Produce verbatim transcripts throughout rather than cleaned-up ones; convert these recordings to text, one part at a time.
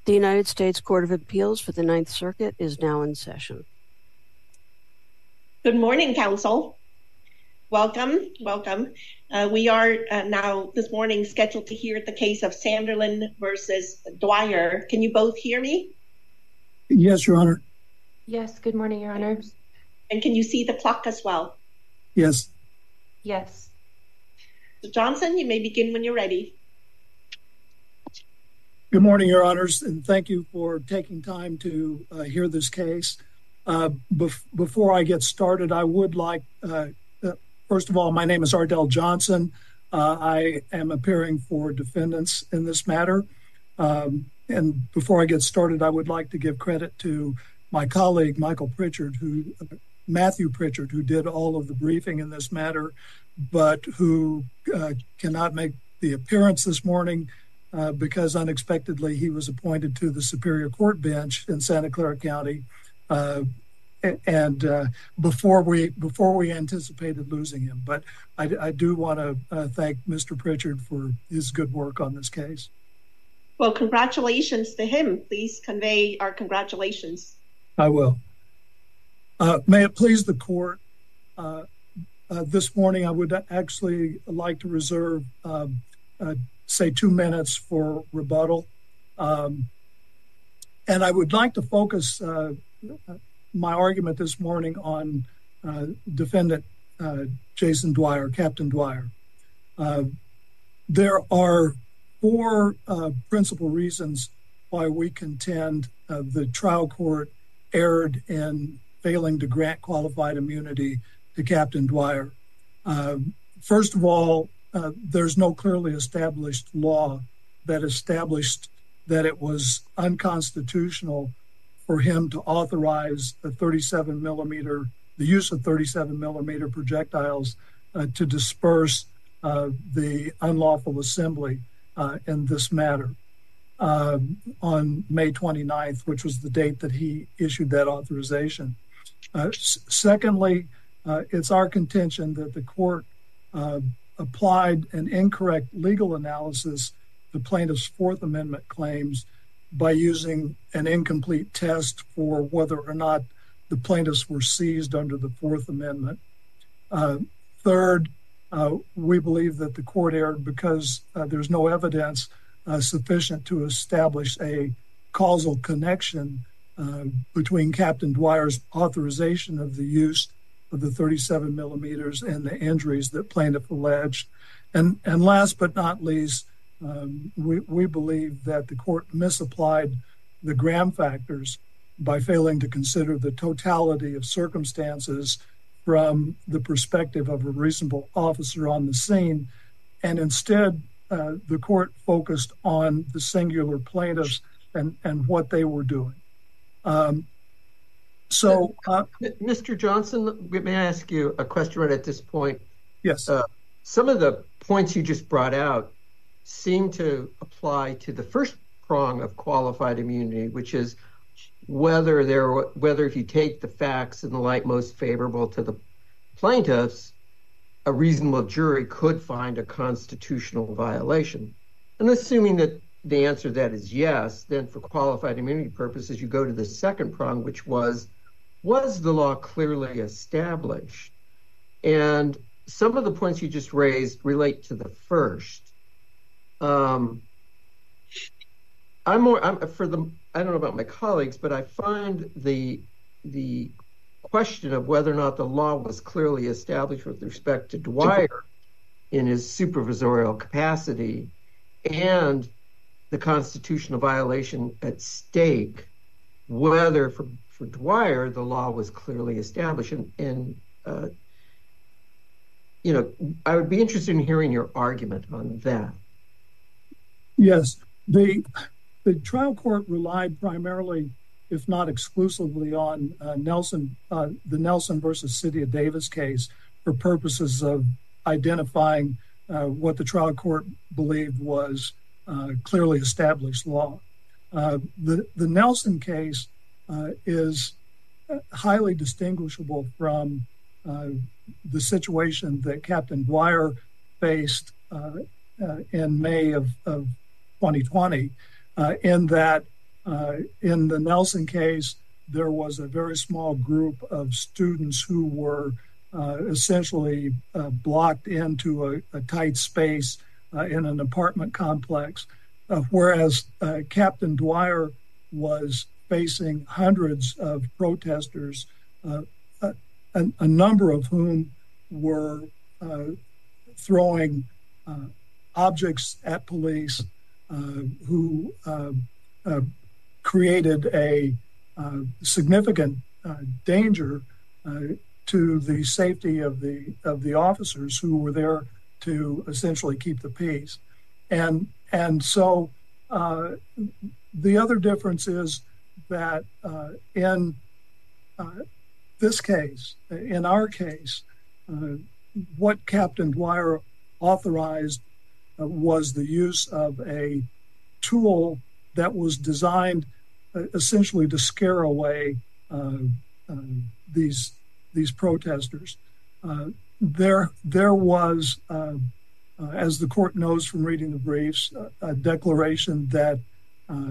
The United States Court of Appeals for the Ninth Circuit is now in session. Good morning, counsel. Welcome, welcome. Uh, we are uh, now this morning scheduled to hear the case of Sanderlin versus Dwyer. Can you both hear me? Yes, Your Honor. Yes, good morning, Your Honor. And can you see the clock as well? Yes. Yes. So Johnson, you may begin when you're ready. Good morning, Your Honors, and thank you for taking time to uh, hear this case. Uh, bef- before I get started, I would like, uh, uh, first of all, my name is Ardell Johnson. Uh, I am appearing for defendants in this matter. Um, and before I get started, I would like to give credit to my colleague, Michael Pritchard, who, uh, Matthew Pritchard, who did all of the briefing in this matter, but who uh, cannot make the appearance this morning uh, because unexpectedly he was appointed to the Superior Court bench in Santa Clara County. Uh, and uh, before we before we anticipated losing him. But I, I do want to uh, thank Mister Pritchard for his good work on this case. Well, congratulations to him. Please convey our congratulations. I will. Uh, may it please the court, uh, uh, this morning I would actually like to reserve, uh, uh, say, two minutes for rebuttal. Um, and I would like to focus uh, my argument this morning on uh, defendant uh, Jason Dwyer, Captain Dwyer. Uh, there are four uh, principal reasons why we contend uh, the trial court erred in failing to grant qualified immunity to Captain Dwyer. Uh, first of all, uh, there's no clearly established law that established that it was unconstitutional for him to authorize a thirty-seven millimeter, the use of thirty-seven millimeter projectiles uh, to disperse uh, the unlawful assembly uh, in this matter uh, on May twenty-ninth, which was the date that he issued that authorization. Uh, s- secondly, uh, it's our contention that the court uh, applied an incorrect legal analysis to plaintiff's Fourth Amendment claims by using an incomplete test for whether or not the plaintiffs were seized under the Fourth Amendment. Uh, third, uh, we believe that the court erred because uh, there's no evidence uh, sufficient to establish a causal connection uh, between Captain Dwyer's authorization of the use of the thirty-seven millimeters and the injuries that plaintiff alleged. And, and last but not least, Um, we, we believe that the court misapplied the Graham factors by failing to consider the totality of circumstances from the perspective of a reasonable officer on the scene. And instead, uh, the court focused on the singular plaintiffs and, and what they were doing. Um, so, uh, Mister Johnson, may I ask you a question right at this point? Yes. Uh, some of the points you just brought out seem to apply to the first prong of qualified immunity, which is whether there, whether if you take the facts in the light most favorable to the plaintiffs, a reasonable jury could find a constitutional violation. And assuming that the answer to that is yes, then for qualified immunity purposes, you go to the second prong, which was, was the law clearly established? And some of the points you just raised relate to the first. Um, I'm more I'm, for the. I don't know about my colleagues, but I find the the question of whether or not the law was clearly established with respect to Dwyer in his supervisorial capacity and the constitutional violation at stake, whether for, for Dwyer the law was clearly established. And, and uh, you know, I would be interested in hearing your argument on that. Yes, the the trial court relied primarily, if not exclusively, on uh, Nelson, uh, the Nelson versus City of Davis case for purposes of identifying uh, what the trial court believed was uh, clearly established law. Uh, the the Nelson case uh, is highly distinguishable from uh, the situation that Captain Dwyer faced uh, uh, in May of, of twenty twenty, uh, in that Uh, in the Nelson case, there was a very small group of students who were uh, essentially uh, blocked into a, a tight space uh, in an apartment complex, uh, whereas uh, Captain Dwyer was facing hundreds of protesters, uh, a, a number of whom were uh, throwing uh, objects at police, uh, who uh, uh, created a uh, significant uh, danger uh, to the safety of the of the officers who were there to essentially keep the peace. And and so uh, the other difference is that uh, in uh, this case, in our case, uh, what Captain Dwyer authorized uh, was the use of a tool that was designed uh, essentially to scare away uh, uh, these these protesters. Uh, there, there was, uh, uh, as the court knows from reading the briefs, a, a declaration that uh,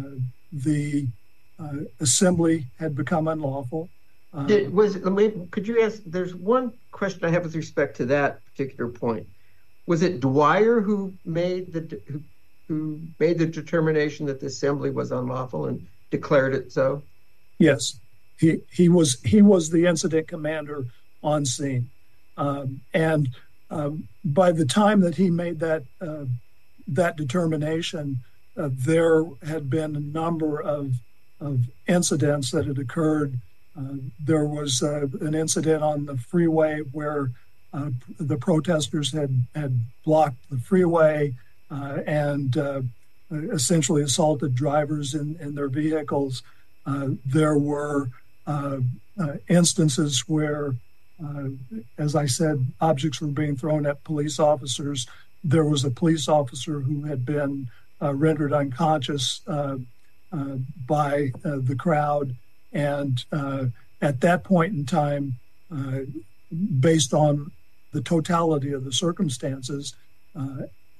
the uh, assembly had become unlawful. Uh, Did, was I mean, could you ask? There's one question I have with respect to that particular point. Was it Dwyer who made the who, who made the determination that the assembly was unlawful and declared it so? Yes, he he was he was the incident commander on scene, um, and um, by the time that he made that uh, that determination, uh, there had been a number of of incidents that had occurred. Uh, there was uh, an incident on the freeway where uh, the protesters had, had blocked the freeway uh, and uh, essentially assaulted drivers in, in their vehicles. Uh, there were uh, uh, instances where, uh, as I said, objects were being thrown at police officers. There was a police officer who had been uh, rendered unconscious uh, uh, by uh, the crowd. And uh, at that point in time, uh, based on the totality of the circumstances, uh,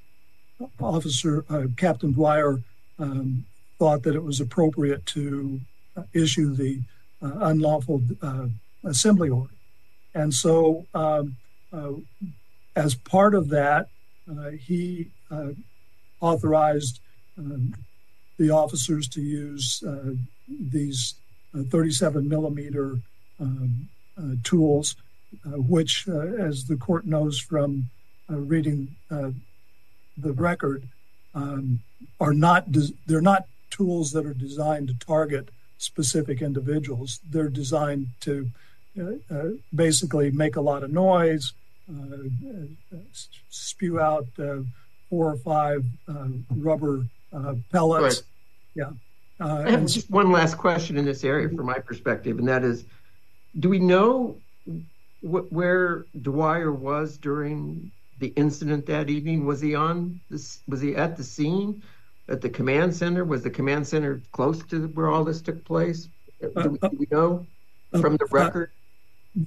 Officer uh, Captain Dwyer um, thought that it was appropriate to uh, issue the uh, unlawful uh, assembly order. And so um, uh, as part of that, uh, he uh, authorized um, the officers to use uh, these uh, thirty-seven millimeter um, uh, tools, uh, which, uh, as the court knows from uh, reading uh, the record, um, are not des- they're not tools that are designed to target specific individuals. They're designed to uh, uh, basically make a lot of noise, uh, uh, spew out uh, four or five uh, rubber uh, pellets. Right. Yeah. Uh, I have and just one last question in this area from my perspective, and that is, do we know wh- where Dwyer was during the incident that evening? Was he on this? Was he at the scene, at the command center? Was the command center close to where all this took place? Do we, do we know from the record? Uh,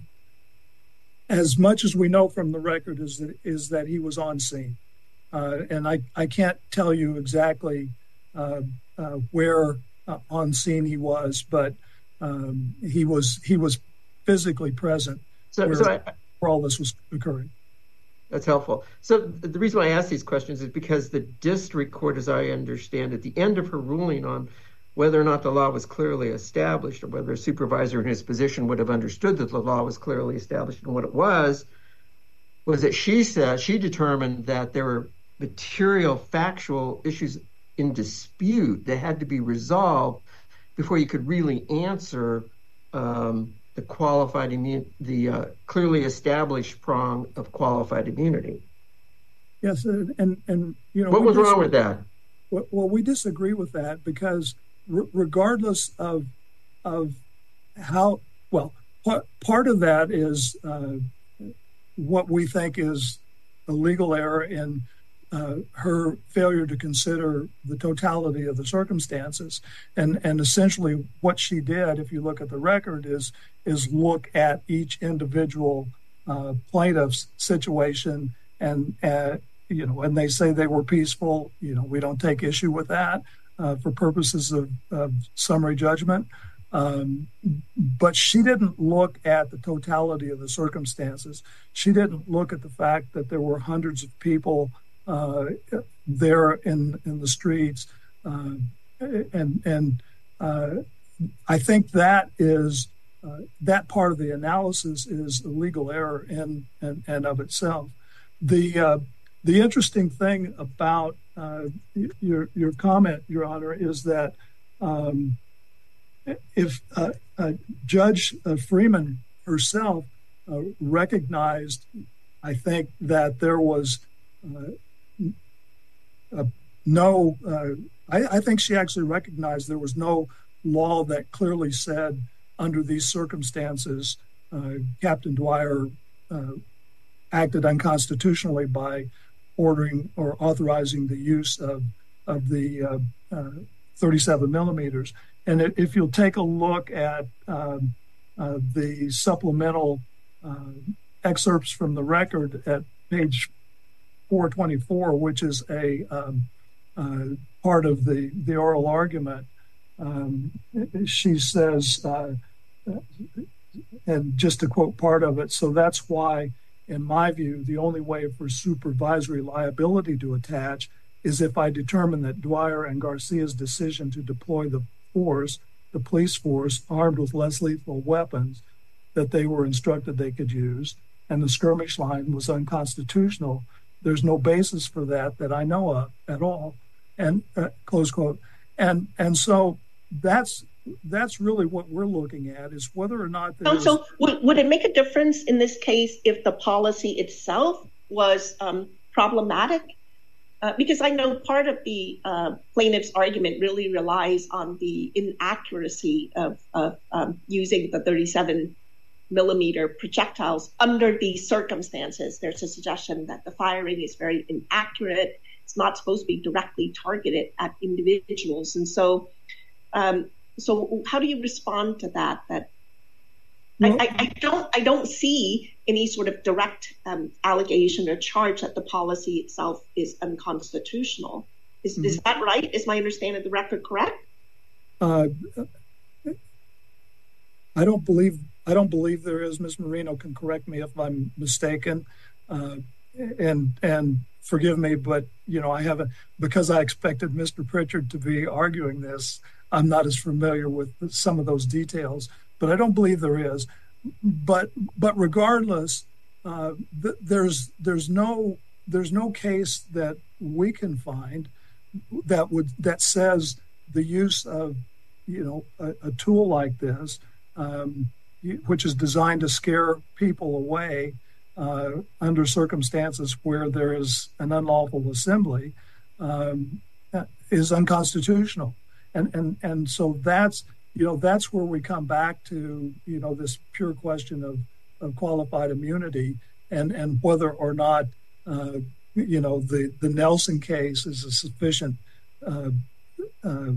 as much as we know from the record is that is that he was on scene, uh, and I I can't tell you exactly uh, uh, where uh, on scene he was, but um, he was he was physically present So, where, so I, where all this was occurring. That's helpful. So the reason why I ask these questions is because the district court, as I understand, at the end of her ruling on whether or not the law was clearly established, or whether a supervisor in his position would have understood that the law was clearly established and what it was, was that she said she determined that there were material, factual issues in dispute that had to be resolved before you could really answer um, the qualified immunity, the uh, clearly established prong of qualified immunity. Yes, and and, and you know what was dis- wrong with that? Well, we disagree with that because r- regardless of of how well part part of that is uh, what we think is a legal error in uh, her failure to consider the totality of the circumstances, and and essentially what she did, if you look at the record, is is look at each individual uh, plaintiff's situation, and uh, you know, and they say they were peaceful. You know, we don't take issue with that. uh, for purposes of, of summary judgment. Um, but she didn't look at the totality of the circumstances. She didn't look at the fact that there were hundreds of people uh, there in in the streets, uh, and and uh, I think that is uh, that part of the analysis is a legal error in and, and of itself. The uh, the interesting thing about uh, your your comment, Your Honor, is that. Um, If uh, uh, Judge uh, Freeman herself uh, recognized, I think, that there was uh, uh, no, uh, I, I think she actually recognized there was no law that clearly said under these circumstances, uh, Captain Dwyer uh, acted unconstitutionally by ordering or authorizing the use of, of the uh, uh, thirty-seven millimeters. And if you'll take a look at um, uh, the supplemental uh, excerpts from the record at page four twenty-four, which is a um, uh, part of the, the oral argument, um, she says, uh, and just to quote part of it, so that's why, in my view, the only way for supervisory liability to attach is if I determine that Dwyer and Garcia's decision to deploy the force, the police force, armed with less lethal weapons that they were instructed they could use, and the skirmish line was unconstitutional. There's no basis for that that I know of at all. And uh, close quote. And and so that's that's really what we're looking at, is whether or not there's... So would, would it make a difference in this case if the policy itself was um, problematic? Uh, because I know part of the uh, plaintiff's argument really relies on the inaccuracy of, of um, using the thirty-seven millimeter projectiles under these circumstances. There's a suggestion that the firing is very inaccurate. It's not supposed to be directly targeted at individuals. And so, um, so how do you respond to that? That I, I, I don't, I don't see any sort of direct um, allegation or charge that the policy itself is unconstitutional. Is, mm-hmm. is that right? Is my understanding of the record correct? Uh, I don't believe I don't believe there is. Miz Marino can correct me if I'm mistaken, uh, and and forgive me, but you know I haven't, because I expected Mister Pritchard to be arguing this. I'm not as familiar with some of those details, but I don't believe there is. But but regardless, uh, th- there's there's no there's no case that we can find that would that says the use of you know a, a tool like this, um, which is designed to scare people away uh, under circumstances where there is an unlawful assembly, um, is unconstitutional, and and and so that's. You know, that's where we come back to, you know, this pure question of, of qualified immunity and, and whether or not, uh, you know, the, the Nelson case is a sufficient uh, uh,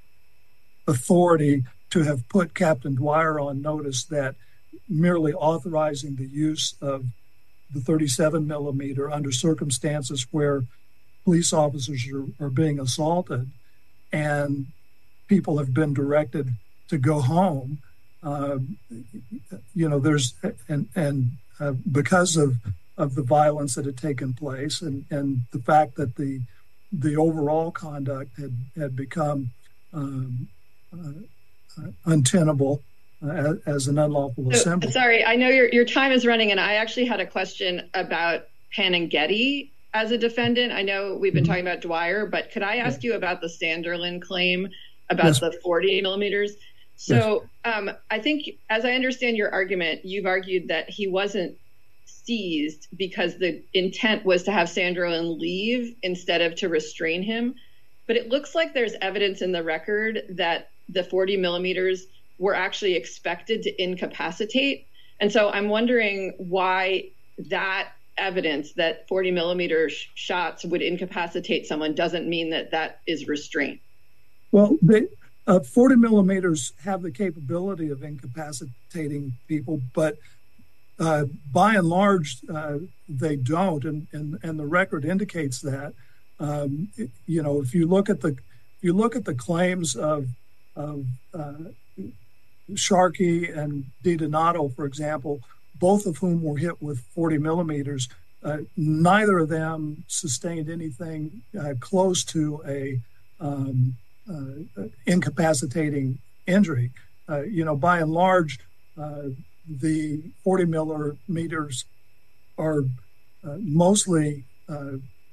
authority to have put Captain Dwyer on notice that merely authorizing the use of the thirty-seven millimeter under circumstances where police officers are, are being assaulted and people have been directed to go home, uh, you know, there's, and and uh, because of, of the violence that had taken place and, and the fact that the the overall conduct had, had become um, uh, untenable uh, as, as an unlawful assembly. So, sorry, I know your, your time is running, and I actually had a question about Pananghetti as a defendant. I know we've been mm-hmm. talking about Dwyer, but could I ask yeah. you about the Sanderlin claim about yes. the forty millimeters? So yes. um, I think, as I understand your argument, you've argued that he wasn't seized because the intent was to have Sanderlin leave instead of to restrain him. But it looks like there's evidence in the record that the forty millimeters were actually expected to incapacitate. And so I'm wondering why that evidence that forty millimeter sh- shots would incapacitate someone doesn't mean that that is restraint. Well, they, uh, forty millimeters have the capability of incapacitating people, but uh, by and large, uh, they don't. And, and, and the record indicates that. Um, you know, if you look at the you look at the claims of, of uh, Sharkey and DiDonato, for example, both of whom were hit with forty millimeters, uh, neither of them sustained anything uh, close to a um, uh, incapacitating injury. Uh, you know, by and large, uh, the forty millimeters are uh, mostly uh,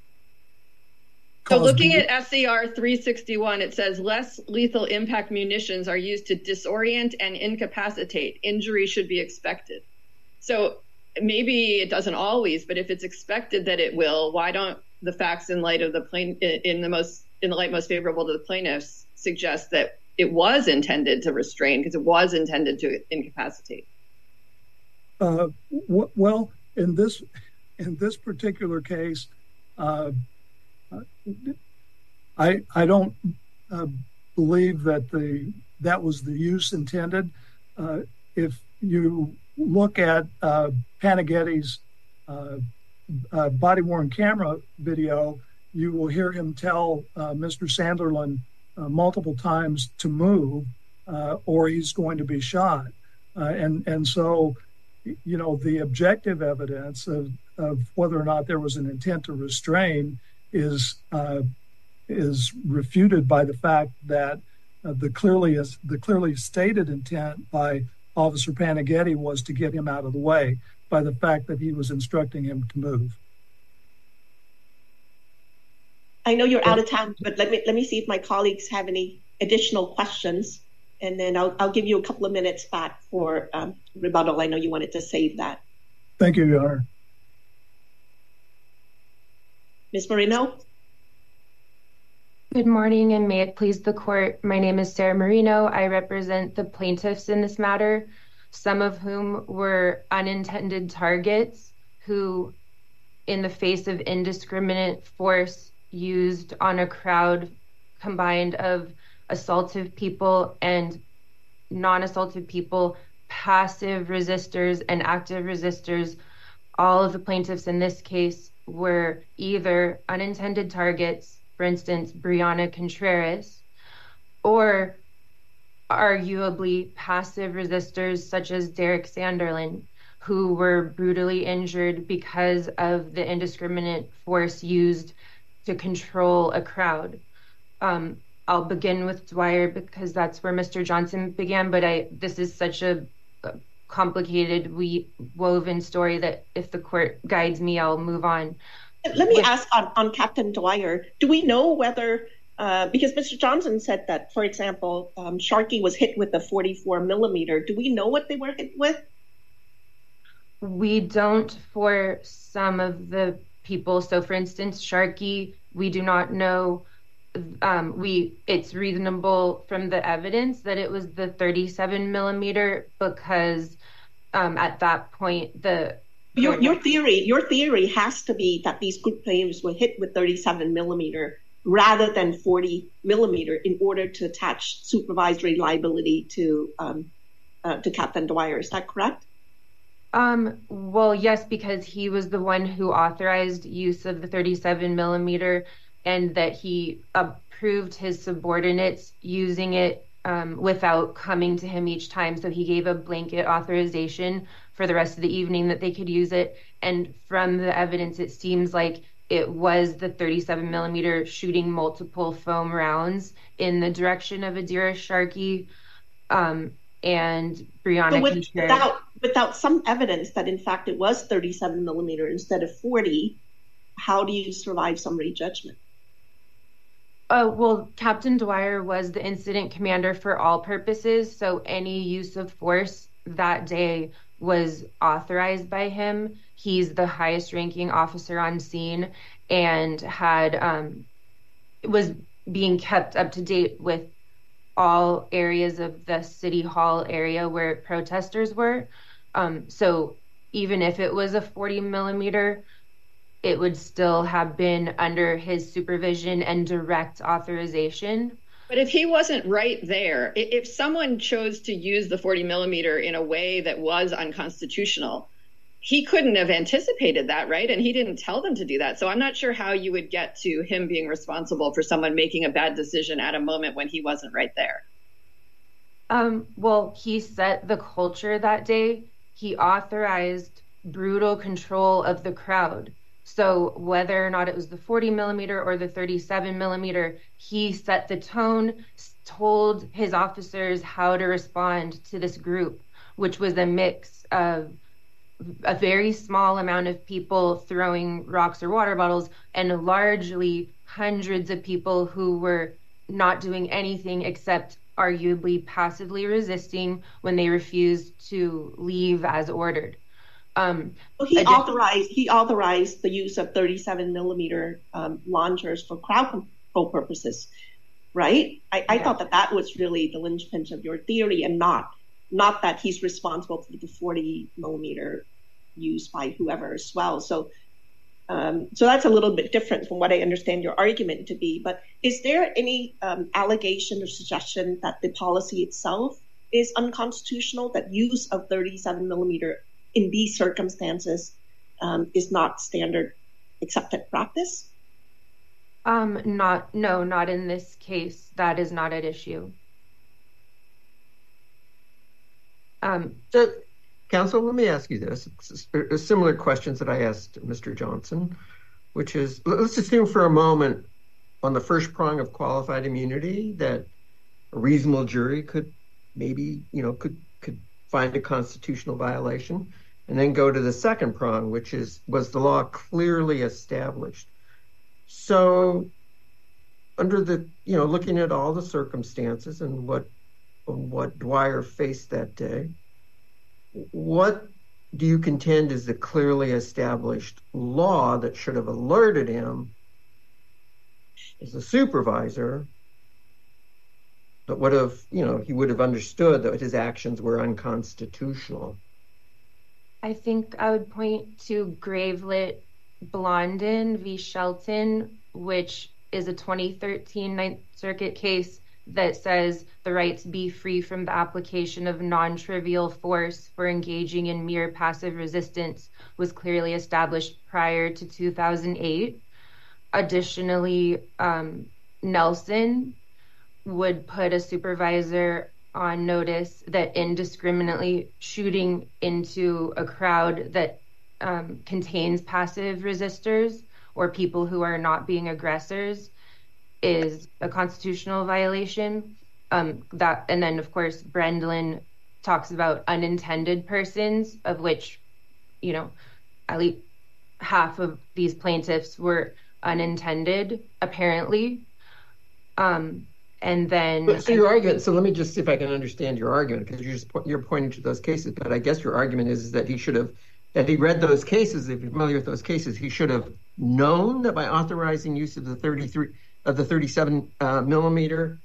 So looking at S C R three sixty-one, it says less lethal impact munitions are used to disorient and incapacitate. Injury should be expected. So maybe it doesn't always, but if it's expected that it will, why don't the facts in light of the plain in the most in the light most favorable to the plaintiffs suggest that it was intended to restrain because it was intended to incapacitate? Uh, w- well, in this in this particular case, uh, I I don't uh, believe that the that was the use intended. Uh, if you look at uh, Panaghetti's uh, uh, body-worn camera video, you will hear him tell uh, Mister Sanderlin uh, multiple times to move, uh, or he's going to be shot. Uh, and and so, you know, the objective evidence of, of whether or not there was an intent to restrain is uh, is refuted by the fact that uh, the clearly is the clearly stated intent by Officer Panaghetti was to get him out of the way by the fact that he was instructing him to move. I know you're out of time, but let me let me see if my colleagues have any additional questions, and then I'll I'll give you a couple of minutes back for um, rebuttal. I know you wanted to save that. Thank you, Your Honor. Miz Marino? Good morning, and may it please the court. My name is Sarah Marino. I represent the plaintiffs in this matter, some of whom were unintended targets who, in the face of indiscriminate force used on a crowd combined of assaultive people and non-assaultive people, passive resistors and active resistors, all of the plaintiffs in this case were either unintended targets, for instance, Brianna Contreras, or arguably passive resistors such as Derek Sanderlin, who were brutally injured because of the indiscriminate force used to control a crowd. Um, I'll begin with Dwyer because that's where Mister Johnson began, but I this is such a complicated, we woven story that if the court guides me, I'll move on. Let me ask on, on Captain Dwyer, do we know whether, uh, because Mister Johnson said that, for example, um, Sharkey was hit with a forty-four millimeter. Do we know what they were hit with? We don't for some of the people. So for instance, Sharkey, we do not know. Um, we it's reasonable from the evidence that it was the thirty-seven millimeter because um, at that point the Your your theory your theory has to be that these group claims were hit with thirty-seven millimeter rather than forty millimeter in order to attach supervisory liability to um, uh, to Captain Dwyer. Is that correct? Um, well, yes, because he was the one who authorized use of the thirty-seven millimeter, and that he approved his subordinates using it um, without coming to him each time. So he gave a blanket authorization for the rest of the evening that they could use it. And from the evidence, it seems like it was the thirty-seven millimeter shooting multiple foam rounds in the direction of Adira Sharkey um, and Brianna. So with, without, without some evidence that, in fact, it was thirty-seven millimeter instead of forty, how do you survive summary judgment? Uh, well, Captain Dwyer was the incident commander for all purposes, so any use of force that day was authorized by him. He's the highest ranking officer on scene and had um, was being kept up to date with all areas of the city hall area where protesters were. Um, so even if it was a forty millimeter, it would still have been under his supervision and direct authorization. But if he wasn't right there, if someone chose to use the forty millimeter in a way that was unconstitutional, he couldn't have anticipated that, right? And he didn't tell them to do that. So I'm not sure how you would get to him being responsible for someone making a bad decision at a moment when he wasn't right there. Um, well, he set the culture that day. He authorized brutal control of the crowd. So whether or not it was the forty millimeter or the thirty-seven millimeter, he set the tone, told his officers how to respond to this group, which was a mix of a very small amount of people throwing rocks or water bottles and largely hundreds of people who were not doing anything except arguably passively resisting when they refused to leave as ordered. Um, well, he authorized he authorized the use of thirty-seven millimeter um, launchers for crowd control purposes, right? I, I yeah. thought that that was really the linchpin of your theory, and not not that he's responsible for the forty millimeter used by whoever as well. So, um, so that's a little bit different from what I understand your argument to be. But is there any um, allegation or suggestion that the policy itself is unconstitutional, that use of thirty-seven millimeter in these circumstances um, is not standard accepted practice? Um, not, no, not in this case. That is not at issue. Um, so, Counsel, let me ask you this. Similar questions that I asked Mister Johnson, which is, let's assume for a moment on the first prong of qualified immunity that a reasonable jury could maybe, you know, could could find a constitutional violation, and then go to the second prong, which is, was the law clearly established? So under the, you know, looking at all the circumstances and what what Dwyer faced that day, what do you contend is the clearly established law that should have alerted him as a supervisor, that would have, you know, he would have understood that his actions were unconstitutional? I think I would point to Gravelet Blondin v. Shelton, which is a twenty thirteen Ninth Circuit case that says the right to be free from the application of non-trivial force for engaging in mere passive resistance was clearly established prior to two thousand eight. Additionally, um, Nelson would put a supervisor on notice that indiscriminately shooting into a crowd that um, contains passive resistors or people who are not being aggressors is a constitutional violation. Um, that, and then, of course, Brendlin talks about unintended persons, of which, you know, at least half of these plaintiffs were unintended, apparently. Um, and then... So your argument, so let me just see if I can understand your argument, because you're just you're pointing to those cases, but I guess your argument is, is that he should have, that he read those cases, if you're familiar with those cases, he should have known that by authorizing use of the thirty-three of the thirty-seven uh, millimeter,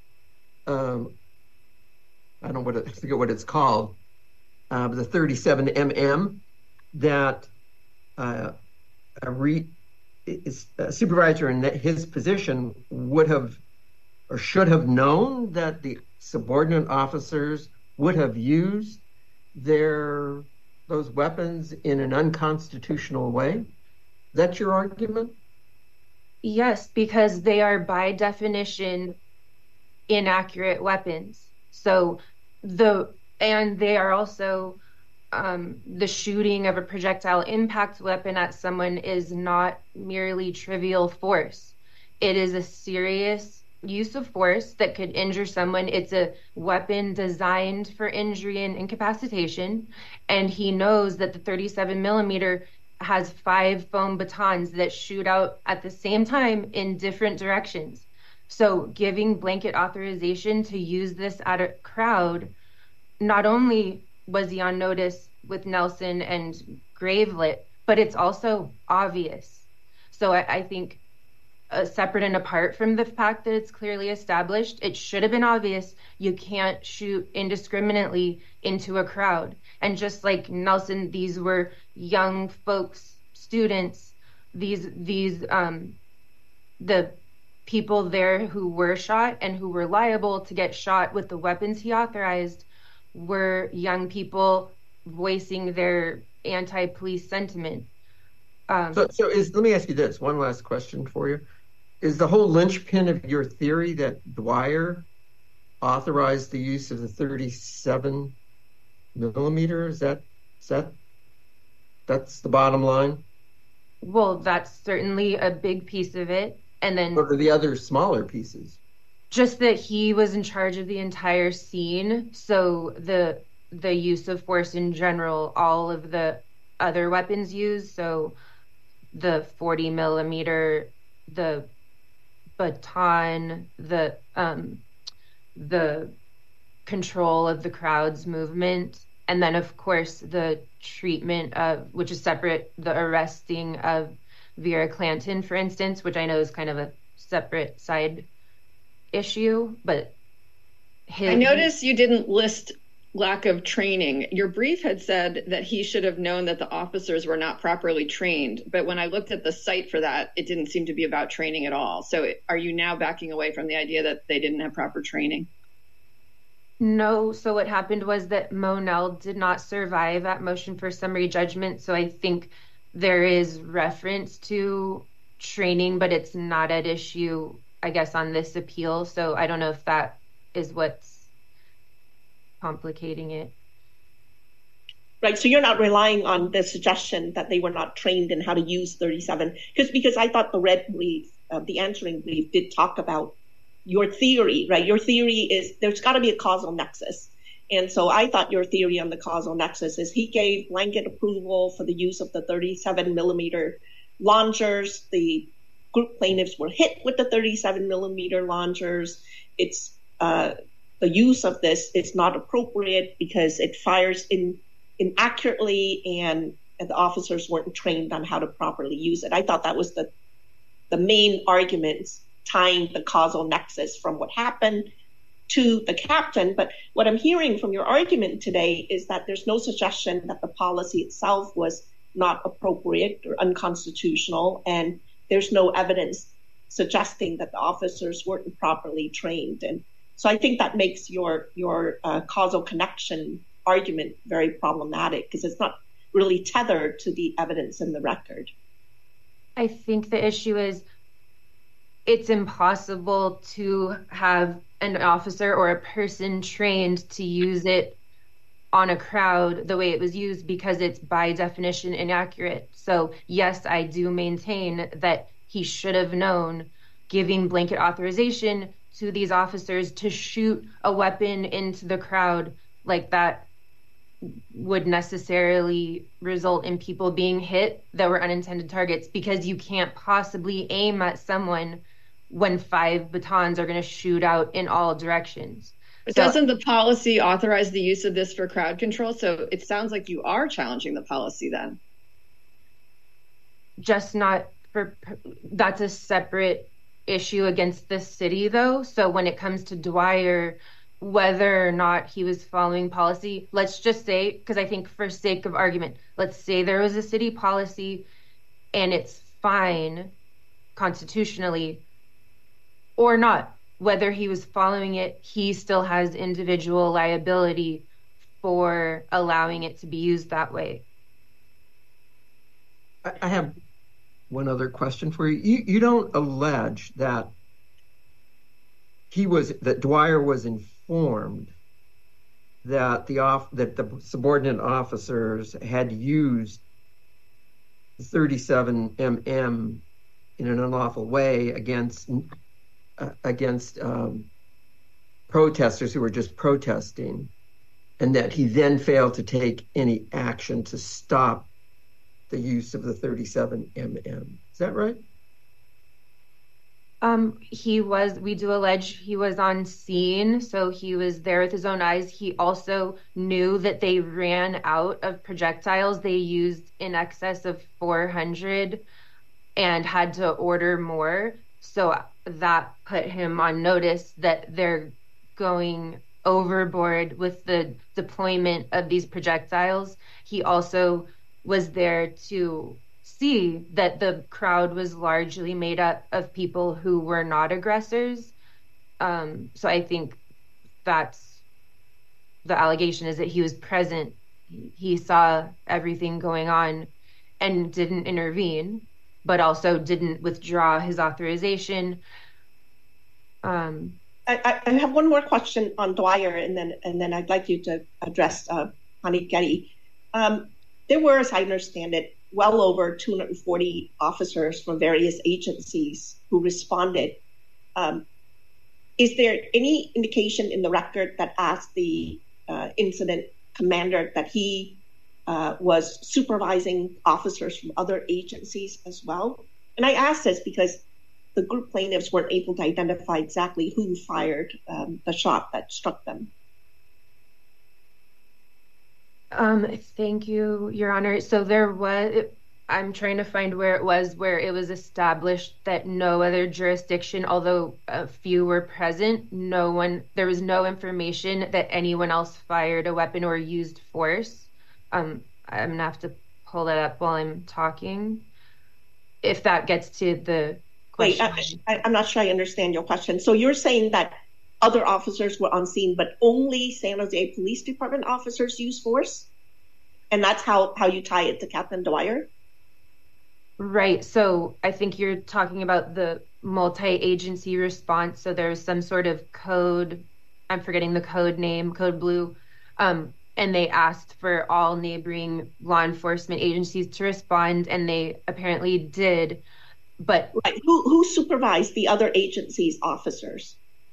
um, I don't know what it, I forget what it's called, uh, the thirty-seven millimeter, that uh, a, re, is, a supervisor in his position would have or should have known that the subordinate officers would have used their those weapons in an unconstitutional way? That's your argument? Yes, because they are by definition inaccurate weapons. So the and they are also um, the shooting of a projectile impact weapon at someone is not merely trivial force. It is a serious use of force that could injure someone. It's a weapon designed for injury and incapacitation, and he knows that the thirty-seven millimeter has five foam batons that shoot out at the same time in different directions. So giving blanket authorization to use this at a crowd, not only was he on notice with Nelson and Gravelet, but it's also obvious. So I, I think uh, separate and apart from the fact that it's clearly established, it should have been obvious you can't shoot indiscriminately into a crowd. And just like Nelson, these were young folks, students, these these um, the people there who were shot and who were liable to get shot with the weapons he authorized were young people voicing their anti-police sentiment. Um, so, so is, let me ask you this, one last question for you. Is the whole linchpin of your theory that Dwyer authorized the use of the thirty-seven millimeter? Is that, is that, that's the bottom line? Well, that's certainly a big piece of it. And then what are the other smaller pieces? Just that he was in charge of the entire scene. So the the use of force in general, all of the other weapons used, so the forty millimeter, the baton, the um, the control of the crowd's movement, and then of course the treatment of, which is separate, the arresting of Vera Clanton, for instance, which I know is kind of a separate side issue, but his... I noticed you didn't list lack of training. Your brief had said that he should have known that the officers were not properly trained, but when I looked at the site for that, it didn't seem to be about training at all. So are you now backing away from the idea that they didn't have proper training? No. So what happened was that Monell did not survive that motion for summary judgment. So I think there is reference to training, but it's not at issue, I guess, on this appeal. So I don't know if that is what's complicating it. Right. So you're not relying on the suggestion that they were not trained in how to use thirty-seven, because because I thought the red brief, uh, the answering brief, did talk about your theory, right? Your theory is there's got to be a causal nexus. And so I thought your theory on the causal nexus is he gave blanket approval for the use of the thirty-seven millimeter launchers. The group plaintiffs were hit with the thirty-seven millimeter launchers. It's uh, the use of this is not appropriate because it fires in inaccurately, and, and the officers weren't trained on how to properly use it. I thought that was the the main arguments tying the causal nexus from what happened to the captain. But what I'm hearing from your argument today is that there's no suggestion that the policy itself was not appropriate or unconstitutional, and there's no evidence suggesting that the officers weren't properly trained. And so I think that makes your your uh, causal connection argument very problematic because it's not really tethered to the evidence in the record. I think the issue is it's impossible to have an officer or a person trained to use it on a crowd the way it was used because it's by definition inaccurate. So yes, I do maintain that he should have known, giving blanket authorization to these officers to shoot a weapon into the crowd like that would necessarily result in people being hit that were unintended targets, because you can't possibly aim at someone when five batons are going to shoot out in all directions. But so, doesn't the policy authorize the use of this for crowd control? So it sounds like you are challenging the policy then. Just not for, that's a separate issue against the city though. So when it comes to Dwyer, whether or not he was following policy, let's just say, because I think for sake of argument, let's say there was a city policy and it's fine constitutionally or not, whether he was following it, he still has individual liability for allowing it to be used that way. I have one other question for you. You, you don't allege that he was, that Dwyer was informed that the off that the subordinate officers had used thirty-seven millimeter in an unlawful way against uh, against um, protesters who were just protesting, and that he then failed to take any action to stop the use of the thirty-seven millimeter. Is that right? Um, he was, we do allege he was on scene, so he was there with his own eyes. He also knew that they ran out of projectiles. They used in excess of four hundred and had to order more. So that put him on notice that they're going overboard with the deployment of these projectiles. He also was there to see that the crowd was largely made up of people who were not aggressors. Um, so I think that's the allegation, is that he was present he saw everything going on and didn't intervene, but also didn't withdraw his authorization. Um, I, I have one more question on Dwyer, and then and then I'd like you to address uh, Hani Getty. Um, there were, as I understand it, well over two hundred forty officers from various agencies who responded. Um, is there any indication in the record that asked the uh, incident commander that he uh, was supervising officers from other agencies as well? And I ask this because the group plaintiffs weren't able to identify exactly who fired um, the shot that struck them. Um, thank you, Your Honor. So there was, I'm trying to find where it was, where it was established that no other jurisdiction, although a few were present, no one, there was no information that anyone else fired a weapon or used force. Um, I'm gonna have to pull that up while I'm talking, if that gets to the Wait, I, I, I'm not sure I understand your question. So you're saying that other officers were on scene, but only San Jose Police Department officers used force? And that's how, how you tie it to Captain Dwyer? Right. So I think you're talking about the multi-agency response. So there's some sort of code, I'm forgetting the code name, Code Blue, um, and they asked for all neighboring law enforcement agencies to respond, and they apparently did. But right. who, who supervised the other agency's officers?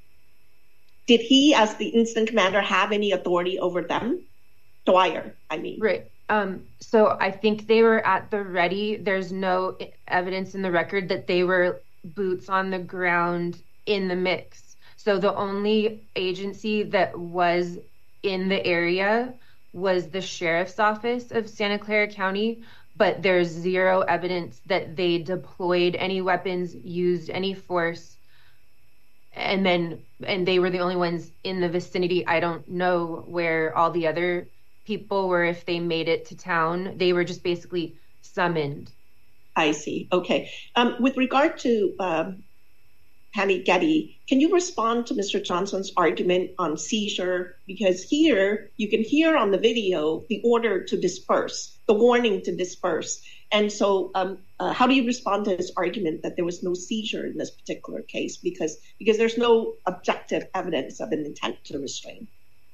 Did he, as the incident commander, have any authority over them? Dwyer, I mean. Right. Um, so I think they were at the ready. There's no evidence in the record that they were boots on the ground in the mix. So the only agency that was in the area was the sheriff's office of Santa Clara County, but there's zero evidence that they deployed any weapons, used any force, and then and they were the only ones in the vicinity. I don't know where all the other people were, if they made it to town. They were just basically summoned. I see. Okay. Um, with regard to um, Hani Getty, can you respond to Mister Johnson's argument on seizure? Because here you can hear on the video the order to disperse, the warning to disperse. And so um, uh, how do you respond to his argument that there was no seizure in this particular case? Because, because there's no objective evidence of an intent to restrain.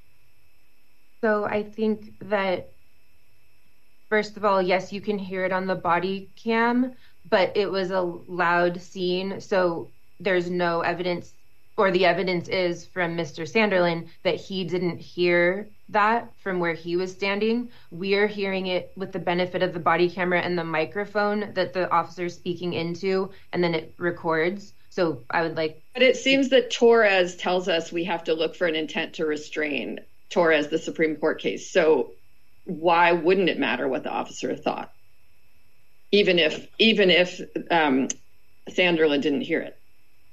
So I think that, first of all, yes, you can hear it on the body cam, but it was a loud scene. So there's no evidence, or the evidence is from Mister Sanderlin that he didn't hear that from where he was standing. We're hearing it with the benefit of the body camera and the microphone that the officer is speaking into, and then it records. So I would like... But it seems that Torres tells us we have to look for an intent to restrain. Torres, the Supreme Court case. So why wouldn't it matter what the officer thought? Even if, even if um, Sanderlin didn't hear it.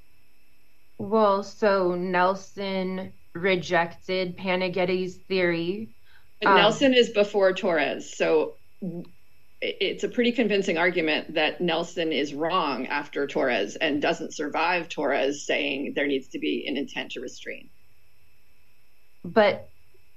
Well, so Nelson rejected Panaghetti's theory. But um, Nelson is before Torres. So it's a pretty convincing argument that Nelson is wrong after Torres and doesn't survive Torres, saying there needs to be an intent to restrain. But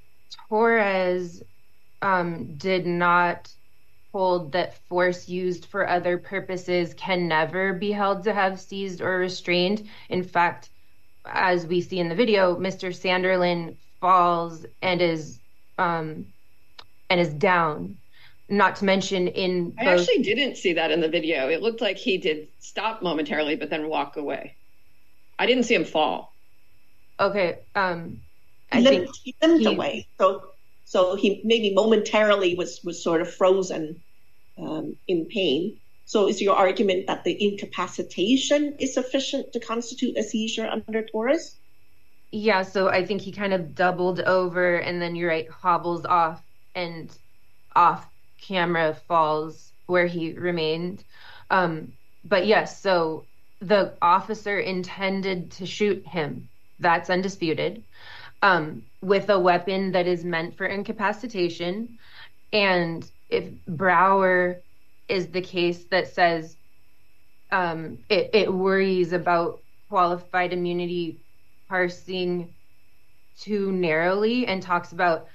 Torres um, did not hold that force used for other purposes can never be held to have seized or restrained. In fact, as we see in the video, Mister Sanderlin falls and is um, and is down. Not to mention in I both... actually didn't see that in the video. It looked like he did stop momentarily, but then walk away. I didn't see him fall. Okay. Um, I he think limped, he limped he, away. So, so he maybe momentarily was, was sort of frozen um, in pain. So is your argument that the incapacitation is sufficient to constitute a seizure under Torres? Yeah, so I think he kind of doubled over and then, you're right, hobbles off and off camera falls where he remained. Um, but yes, so the officer intended to shoot him. That's undisputed. Um, with a weapon that is meant for incapacitation. And if Brower is the case that says um, it, it worries about qualified immunity parsing too narrowly and talks about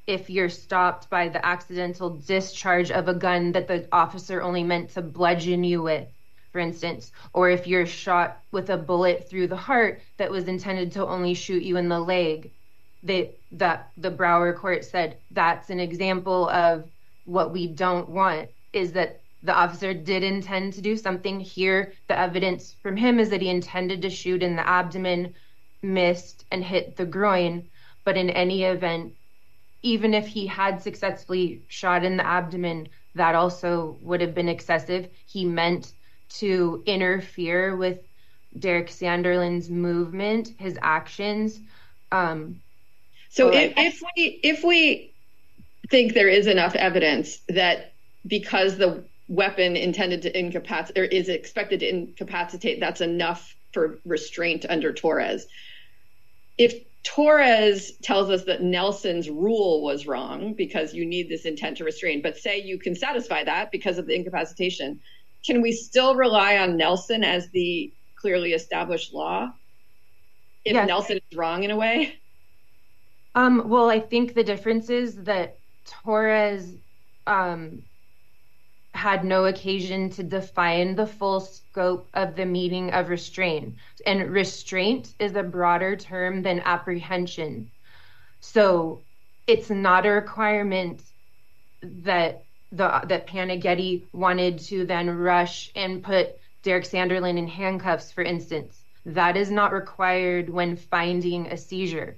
if you're stopped by the accidental discharge of a gun that the officer only meant to bludgeon you with, for instance, or if you're shot with a bullet through the heart that was intended to only shoot you in the leg. They, that the Broward court said that's an example of what we don't want, is that the officer did intend to do something. Here, the evidence from him is that he intended to shoot in the abdomen, missed, and hit the groin. But in any event, even if he had successfully shot in the abdomen, that also would have been excessive. He meant to interfere with Derek Sanderlin's movement, his actions. Um, so if, if we if we think there is enough evidence that because the weapon intended to incapacitate or is expected to incapacitate, that's enough for restraint under Torres. If Torres tells us that Nelson's rule was wrong because you need this intent to restrain, but say you can satisfy that because of the incapacitation, can we still rely on Nelson as the clearly established law if yes. Nelson is wrong in a way? Um, well, I think the difference is that Torres um, had no occasion to define the full scope of the meaning of restraint. And restraint is a broader term than apprehension. So it's not a requirement that the that Panaghetti wanted to then rush and put Derek Sanderlin in handcuffs, for instance. That is not required when finding a seizure.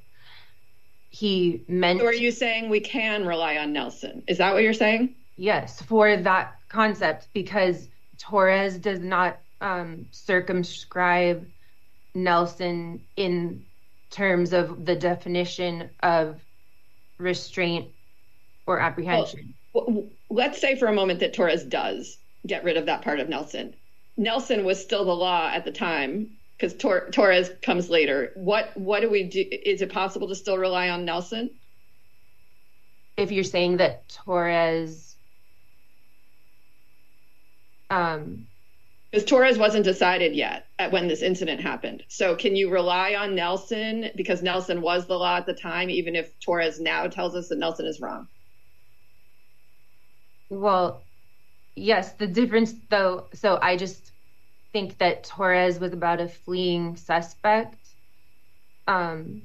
He meant... So are you saying we can rely on Nelson? Is that what you're saying? Yes, for that concept, because Torres does not um, circumscribe Nelson in terms of the definition of restraint or apprehension. Well, let's say for a moment that Torres does get rid of that part of Nelson. Nelson was still the law at the time because Tor- Torres comes later. What what do we do? Is it possible to still rely on Nelson? If you're saying that Torres... Um, because Torres wasn't decided yet at when this incident happened. So can you rely on Nelson because Nelson was the law at the time, even if Torres now tells us that Nelson is wrong? Well, yes, the difference though, so I just think that Torres was about a fleeing suspect. Um,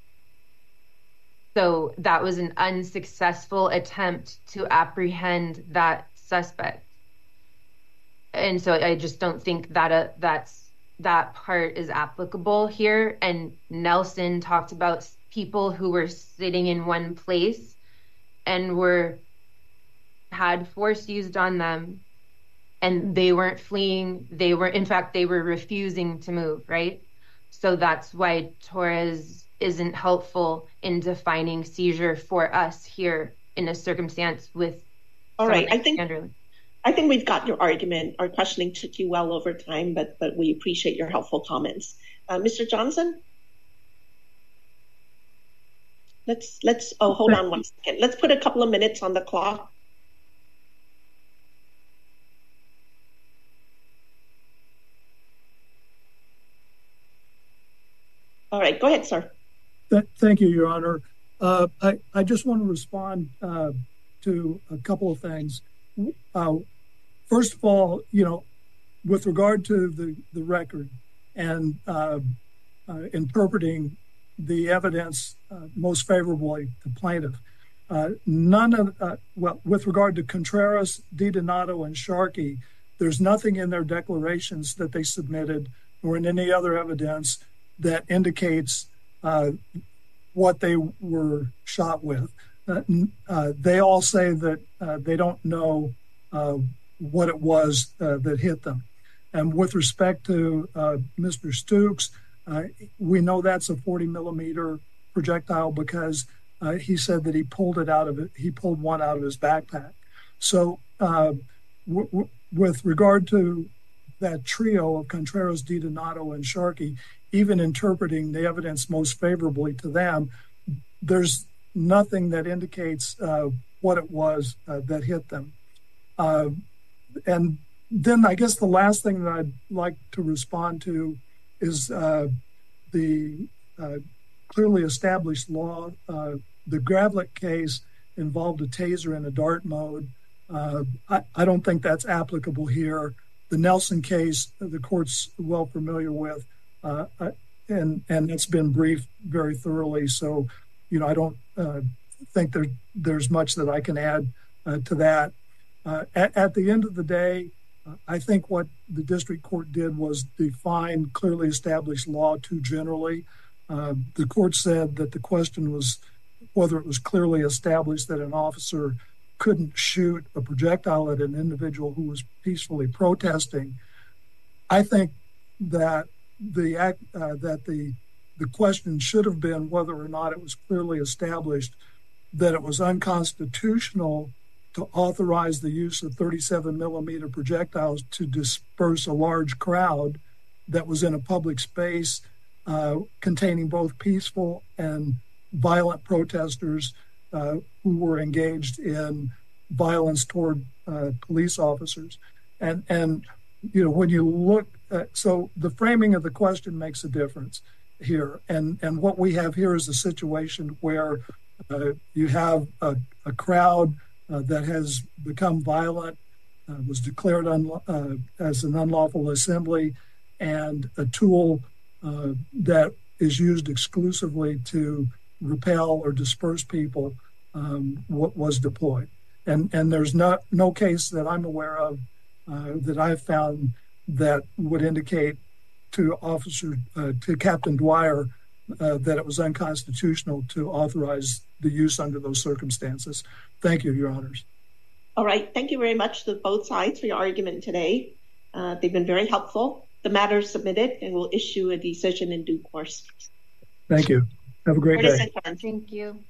so that was an unsuccessful attempt to apprehend that suspect. And so I just don't think that uh, that's that part is applicable here. And Nelson talked about people who were sitting in one place and were had force used on them, and they weren't fleeing. They were, in fact, they were refusing to move, right? So that's why Torres isn't helpful in defining seizure for us here in a circumstance with. All right, I think. Sanderlin. I think we've got your argument. Our questioning took you well over time, but but we appreciate your helpful comments. Uh, Mister Johnson? Let's, let's, oh, hold on one second. Let's put a couple of minutes on the clock. All right, go ahead, sir. Thank you, Your Honor. Uh, I, I just want to respond uh, to a couple of things. Uh, first of all, you know, with regard to the, the record and uh, uh, interpreting the evidence uh, most favorably to plaintiff, uh, none of, uh, well, with regard to Contreras, DiDonato, and Sharkey, there's nothing in their declarations that they submitted or in any other evidence that indicates uh, what they were shot with. Uh, uh, they all say that uh, they don't know uh, what it was uh, that hit them. And with respect to uh, Mister Stukes, uh, we know that's a forty millimeter projectile because uh, he said that he pulled it out of it. He pulled one out of his backpack. So uh, w- w- with regard to that trio of Contreras, DiDonato, and Sharkey, even interpreting the evidence most favorably to them, there's nothing that indicates uh, what it was uh, that hit them. Uh, and then I guess the last thing that I'd like to respond to is uh, the uh, clearly established law. Uh, the Gravlick case involved a taser in a dart mode. Uh, I, I don't think that's applicable here. The Nelson case, the court's well familiar with, uh, and and that's been briefed very thoroughly. So, you know, I don't uh, think there there's much that I can add uh, to that. Uh, at, at the end of the day, uh, I think what the district court did was define clearly established law too generally. Uh, the court said that the question was whether it was clearly established that an officer couldn't shoot a projectile at an individual who was peacefully protesting. I think that the act uh, that the the question should have been whether or not it was clearly established that it was unconstitutional to authorize the use of thirty-seven millimeter projectiles to disperse a large crowd that was in a public space uh, containing both peaceful and violent protesters uh, who were engaged in violence toward uh, police officers. And, and, you know, when you look at, so the framing of the question makes a difference here. And, and what we have here is a situation where uh, you have a, a crowd uh, that has become violent, uh, was declared un, uh, as an unlawful assembly, and a tool uh, that is used exclusively to repel or disperse people um, what was deployed. And and there's not no case that I'm aware of uh, that I've found that would indicate to Officer uh, to Captain Dwyer uh, that it was unconstitutional to authorize the use under those circumstances. Thank you, Your Honors. All right. Thank you very much to both sides for your argument today. Uh, they've been very helpful. The matter is submitted and we'll issue a decision in due course. Thank you. Have a great day. Thank you.